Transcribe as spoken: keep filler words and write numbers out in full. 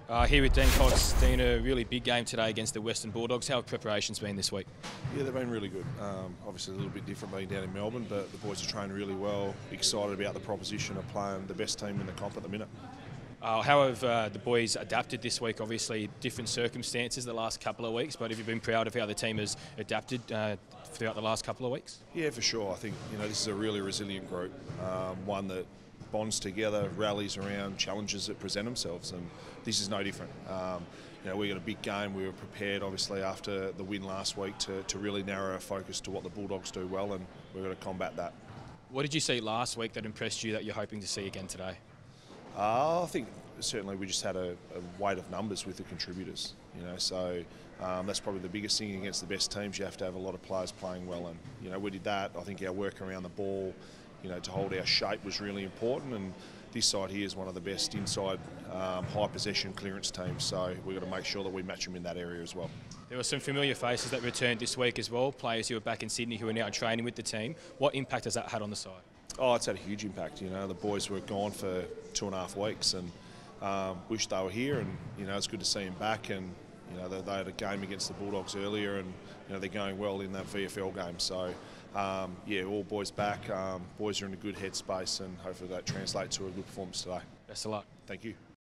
Uh, here with Dean Cox, Dean, a really big game today against the Western Bulldogs. How have preparations been this week? Yeah, they've been really good. Um, obviously a little bit different being down in Melbourne, but the boys are trained really well, excited about the proposition of playing the best team in the comp at the minute. Uh, how have uh, the boys adapted this week? Obviously, different circumstances the last couple of weeks, but have you been proud of how the team has adapted uh, throughout the last couple of weeks? Yeah, for sure. I think you know this is a really resilient group, um, one that bonds together, rallies around challenges that present themselves, and this is no different. Um, you know, we got a big game. We were prepared, obviously, after the win last week to, to really narrow our focus to what the Bulldogs do well, and we're going to combat that. What did you see last week that impressed you that you're hoping to see again today? Uh, I think certainly we just had a, a weight of numbers with the contributors, you know, so um, that's probably the biggest thing against the best teams. You have to have a lot of players playing well, and you know we did that. I think our work around the ball, you know, to hold our shape was really important, and this side here is one of the best inside um, high possession clearance teams, so we've got to make sure that we match them in that area as well. There were some familiar faces that returned this week as well, players who are back in Sydney who are now training with the team. What impact has that had on the side? Oh, it's had a huge impact. You know, the boys were gone for two and a half weeks, and um, wish they were here. And you know, it's good to see them back. And you know, they, they had a game against the Bulldogs earlier, and you know they're going well in that V F L game. So um, yeah, all boys back. Um, boys are in a good headspace, and hopefully that translates to a good performance today. Best of luck. Thank you.